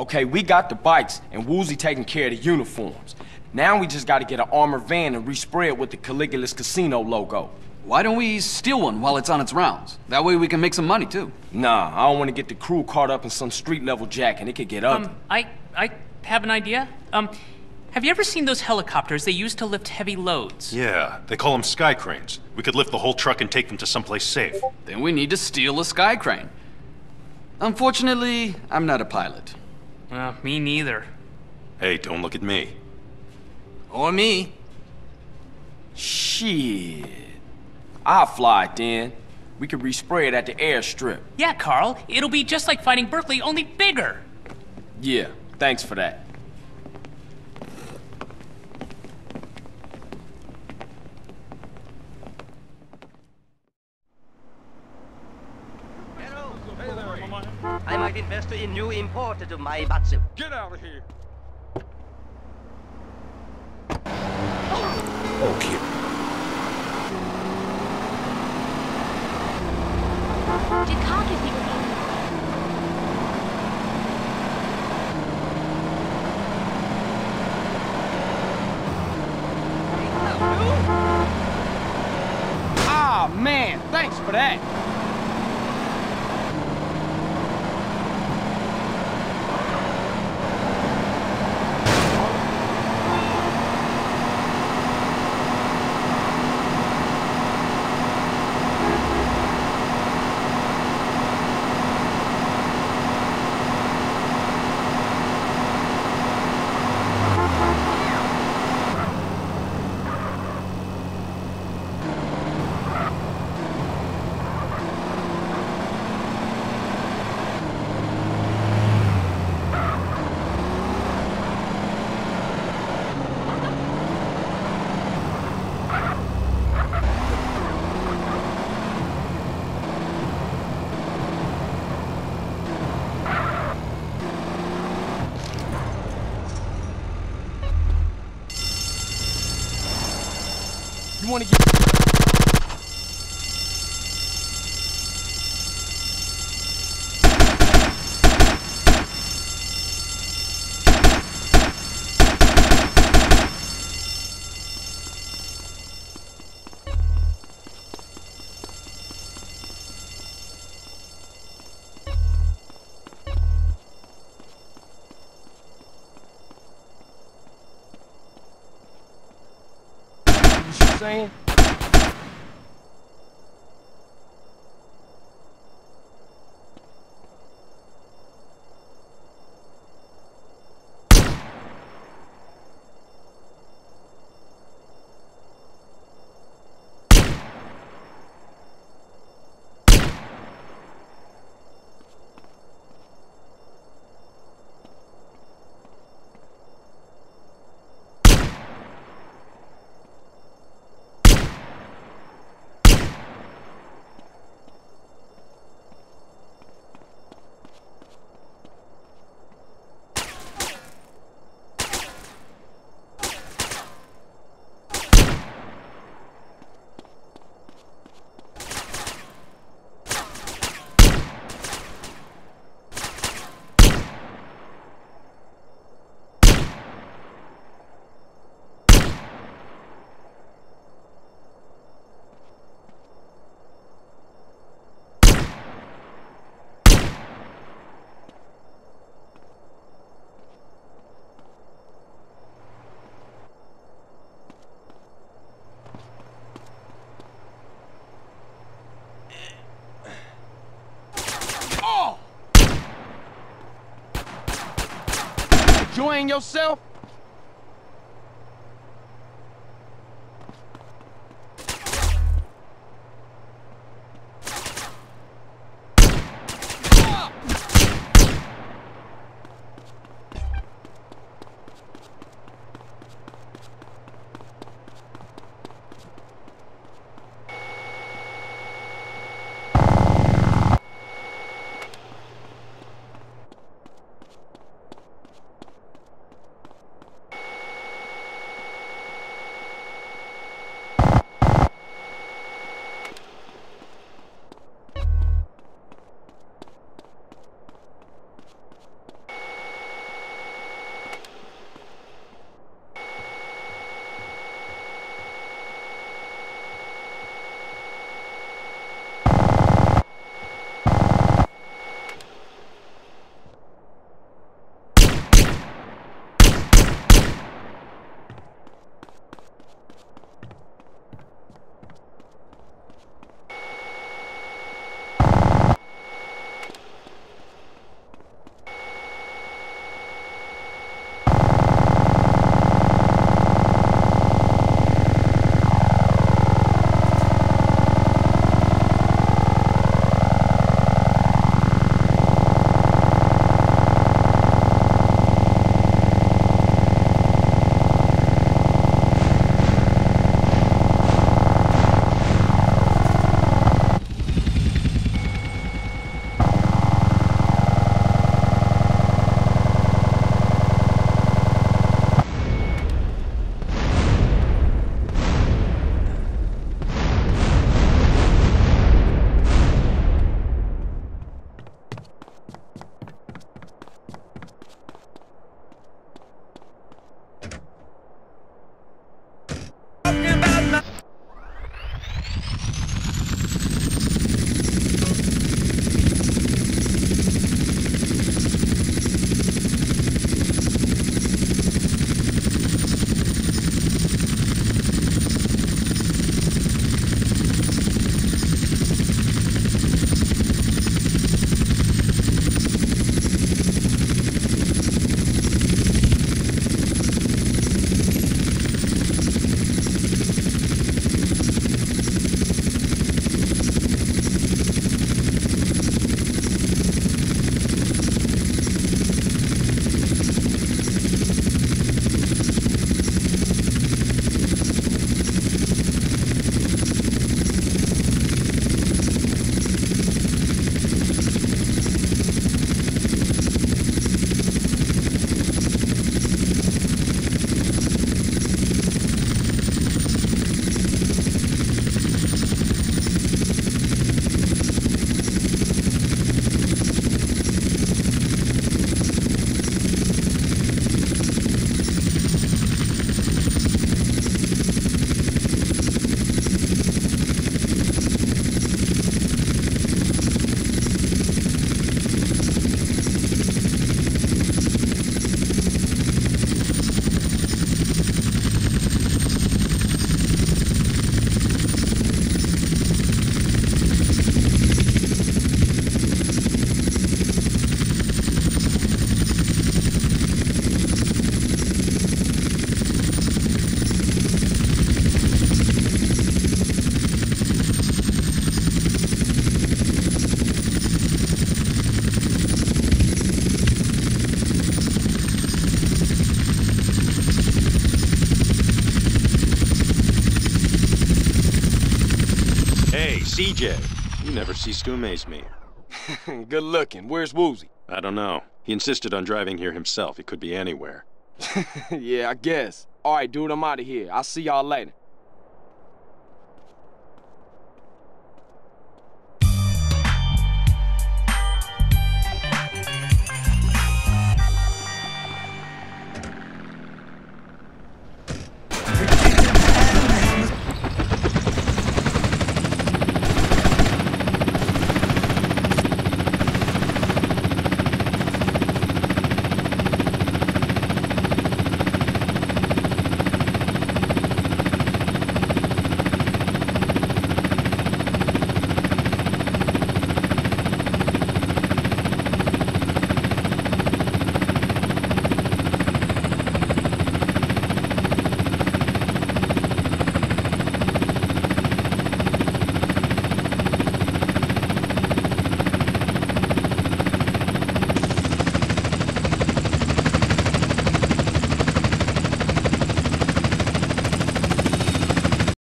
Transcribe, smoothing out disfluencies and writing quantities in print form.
Okay, we got the bikes, and Woozie taking care of the uniforms. Now we just gotta get an armored van and respray it with the Caligula's Casino logo. Why don't we steal one while it's on its rounds? That way we can make some money, too. Nah, I don't want to get the crew caught up in some street-level jack, and it could get ugly. I have an idea. Have you ever seen those helicopters they use to lift heavy loads? Yeah, they call them sky cranes. We could lift the whole truck and take them to someplace safe. Then we need to steal a sky crane. Unfortunately, I'm not a pilot. Me neither. Hey, don't look at me. Or me. Shit. I'll fly it then. We could respray it at the airstrip. Yeah, Carl. It'll be just like fighting Berkeley, only bigger. Yeah, thanks for that. I might invest in new imported Maebatsu. Get out of here! Okay. Did Carl give you Ah, man, thanks for that. You want to get... What you saying? Enjoying yourself? CJ, you never cease to amaze me. Good looking. Where's Woozie? I don't know. He insisted on driving here himself. He could be anywhere. Yeah, I guess. All right, dude, I'm out of here. I'll see y'all later.